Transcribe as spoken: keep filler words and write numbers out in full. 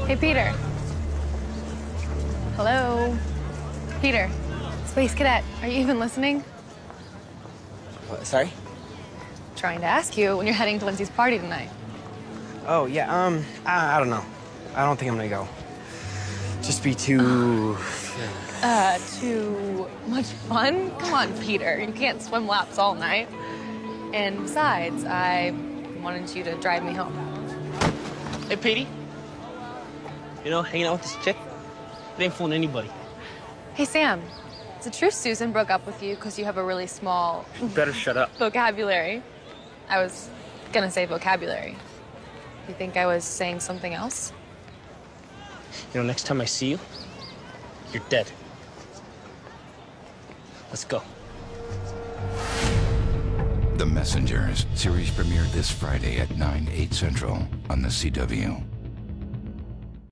Hey, Peter. Hello? Peter, Space Cadet, are you even listening? What, sorry? Trying to ask you when you're heading to Lindsay's party tonight. Oh, yeah, um, I, I don't know. I don't think I'm gonna go. Just be too... Uh, too much fun? Come on, Peter. You can't swim laps all night. And besides, I wanted you to drive me home. Hey, Petey. You know, hanging out with this chick, it ain't fooling anybody. Hey, Sam. Is it true Susan broke up with you because you have a really small... You better shut up. vocabulary? I was gonna say vocabulary. You think I was saying something else? You know, next time I see you, you're dead. Let's go. The Messengers series premiered this Friday at nine, eight Central on the C W.